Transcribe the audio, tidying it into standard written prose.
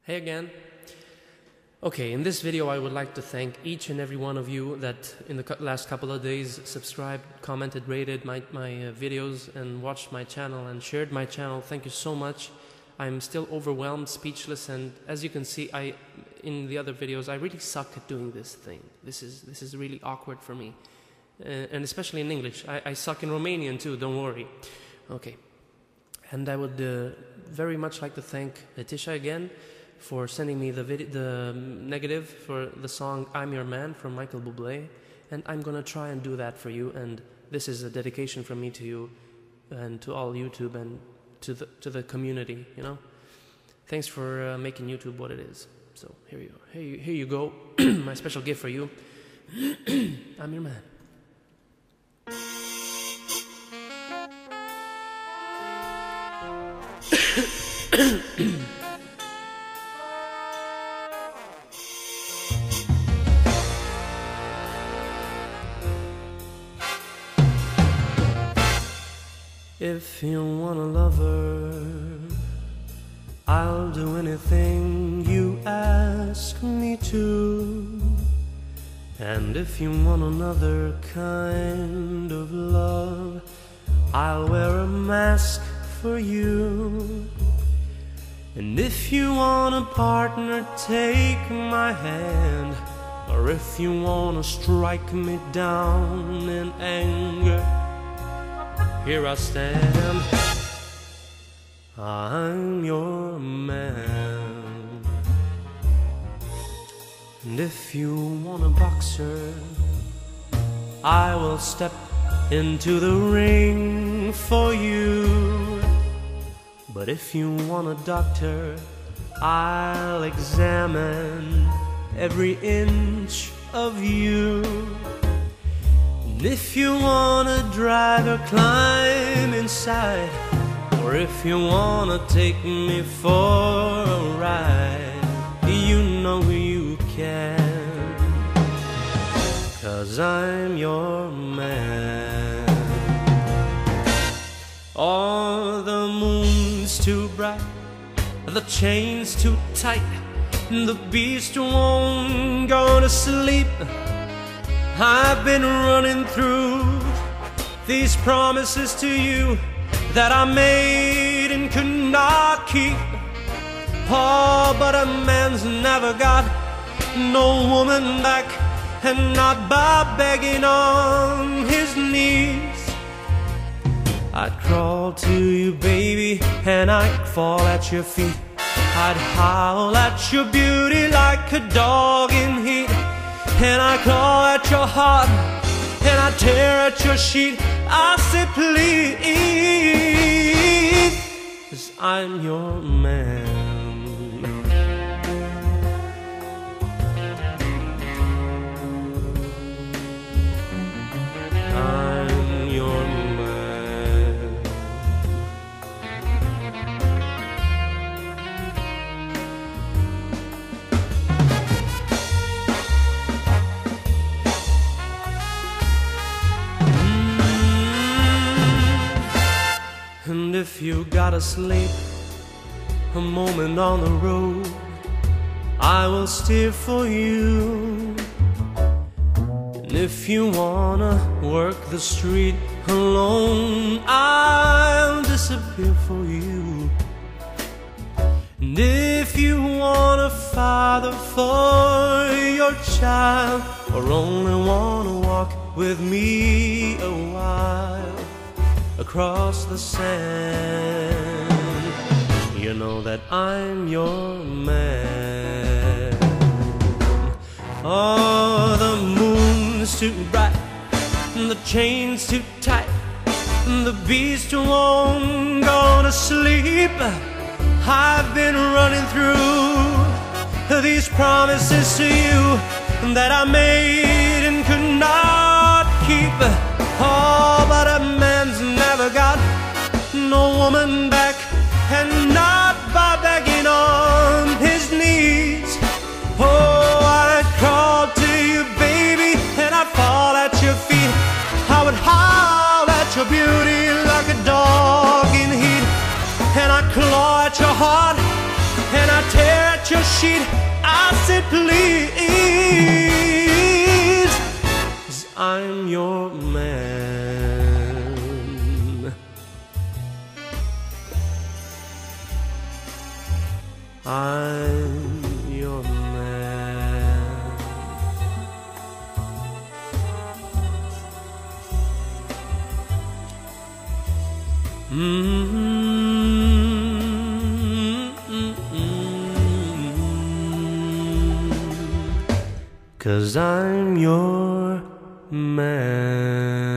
Hey again. Okay, in this video I would like to thank each and every one of you that in the last couple of days subscribed, commented, rated my videos and watched my channel and shared my channel. Thank you so much. I'm still overwhelmed, speechless, and as you can see, in the other videos I really suck at doing this thing. This is really awkward for me, and especially in English. I suck in Romanian too, don't worry. Okay, and I would very much like to thank Letitia again for sending me the negative for the song I'm Your Man from Michael Bublé, and I'm gonna try and do that for you, and this is a dedication from me to you and to all YouTube and to the community, you know. Thanks for making YouTube what it is. So here you go. My special gift for you. I'm your man. If you want a lover, I'll do anything you ask me to. And if you want another kind of love, I'll wear a mask for you. And if you want a partner, take my hand. Or if you want to strike me down in anger, here I stand, I'm your man. And if you want a boxer, I will step into the ring for you. But if you want a doctor, I'll examine every inch of you. If you wanna drive or climb inside, or if you wanna take me for a ride, you know you can, 'cause I'm your man. Oh, the moon's too bright, the chain's too tight, the beast won't go to sleep. I've been running through these promises to you that I made and could not keep. Oh, but a man's never got no woman back, and not by begging on his knees. I'd crawl to you, baby, and I'd fall at your feet. I'd howl at your beauty like a dog in heat. And I claw at your heart, and I tear at your sheet. I say please, 'cause I'm your man. I'm your man. And if you gotta sleep a moment on the road, I will steer for you. And if you wanna work the street alone, I'll disappear for you. And if you want a father for your child, or only wanna walk with me a while across the sand, you know that I'm your man. Oh, the moon's too bright, the chain's too tight, the beast won't go to sleep. I've been running through these promises to you that I made and could not keep. Oh, but a man's never got no woman back, and not by begging on his knees. Oh, I'd crawl to you, baby, and I'd fall at your feet. I would howl at your beauty like a dog in heat, and I'd claw at your heart, and I tear at your sheet, I said please, 'cause I'm your man. I'm your man. Mm-hmm. 'Cause I'm your man.